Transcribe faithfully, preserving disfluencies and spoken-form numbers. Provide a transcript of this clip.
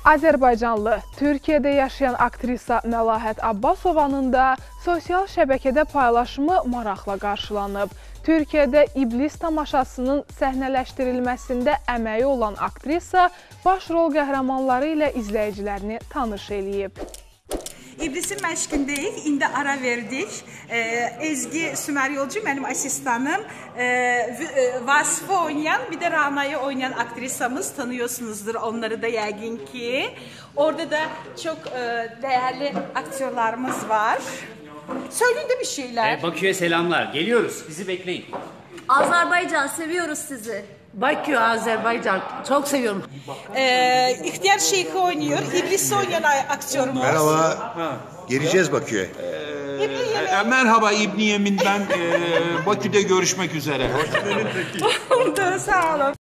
Azərbaycanlı, Türkiyədə yaşayan aktrisa Məlahət Abbasovanın da sosial şəbəkədə paylaşımı maraqla qarşılanıb. Türkiyədə İblis tamaşasının səhnələşdirilməsində əməyi olan aktrisa başrol qəhrəmanları ilə izləyicilərini tanış eləyib. İblisin məşqindəyik, indi ara verdik. Ee, Ezgi Sümeryolcu mənim asistanım. Ee, Vasfı oynayan, bir de Rana'yı oynayan aktrisamız, tanıyorsunuzdur onları da yəqin ki. Orada da çok e, değerli aktörlerimiz var. Söyleyin de bir şeyler. Ee, Bakü'ye selamlar. Geliyoruz. Bizi bekleyin. Azerbaycan, seviyoruz sizi. Bakü, Azerbaycan. Çok seviyorum. Ee, İhtiyar Şeyh'i oynuyor. İblis'i oynayan aktörümüz. Merhaba. Geleceğiz Bakü'ye. Ee, e, merhaba İbni Yemin, ben e, Bakü'de görüşmek üzere. Sağ olun.